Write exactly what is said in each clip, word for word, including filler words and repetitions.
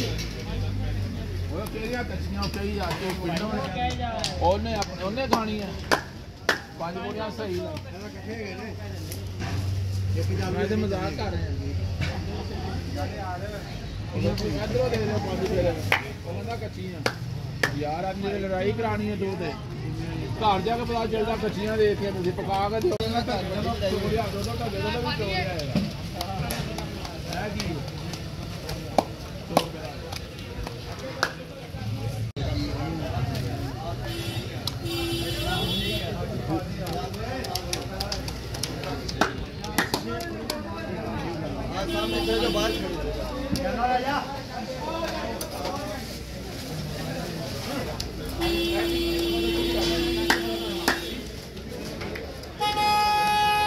ਉਹ ਕਿਹੜੀਆਂ ਕੱਚੀਆਂ ਕਈ ਆ ਕੇ ਪਿੰਡੋਂ ਉਹਨੇ ਆਪਣੇ ਉਹਨੇ ਖਾਣੀ ਹੈ ਪੰਜ ਬੋਰੀਆਂ ਸਹੀ ਨੇ ਮੈਂ ਤੇ ਮਜ਼ਾਕ ਕਰ ਰਿਹਾ ਉਹਨਾਂ ਨੂੰ ਇਧਰੋਂ ਦੇ ਦੇ ਪੰਜ ਫੇਰ ਉਹਨਾਂ ਦਾ ਕੱਚੀਆਂ ਯਾਰ ਅੱਜ ਮੇਰੇ ਲੜਾਈ ਕਰਾਣੀ ਹੈ ਦੋ ਤੇ ਘਰ ਜਾ ਕੇ ਪਤਾ ਚੱਲਦਾ ਕੱਚੀਆਂ ਦੇਖ ਕੇ ਤੁਸੀਂ ਪਕਾ ਕੇ ਦਿਓ ਉਹਨਾਂ ਘਰ ਜਦੋਂ ਚੋੜਿਆ ਦੋ ਦੋ ਢੱਗੇ ਦਾ ਵੀ ਚੋੜਿਆ ਹੈਗਾ ਹੈ ਕੀ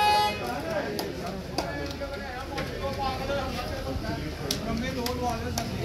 Kami doon wala sa